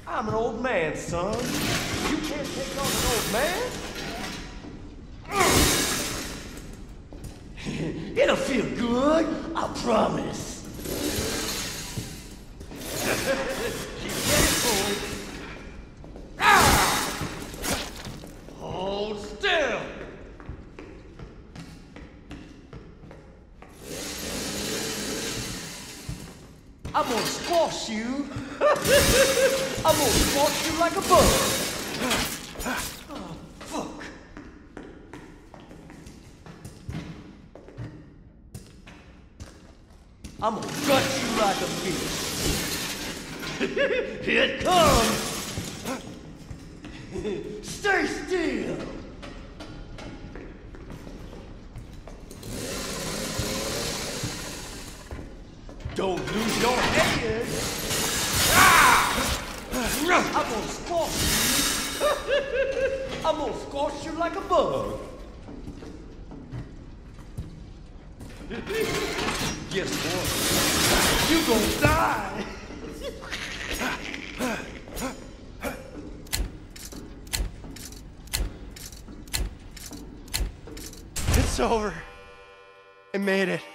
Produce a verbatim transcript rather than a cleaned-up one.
I'm an old man, son. You can't take on an old man. It'll feel good, I promise. Keep getting forward. Ah! Hold still. I'm gonna squash you. I'm gonna squash you like a bug. Oh, fuck. I'm gonna gut you like a fish. Here it comes. Stay still. Don't lose your head. Ah! I'm gonna squash you. I'm gonna squash you like a bug. Guess what? You gonna die. It's over. I made it.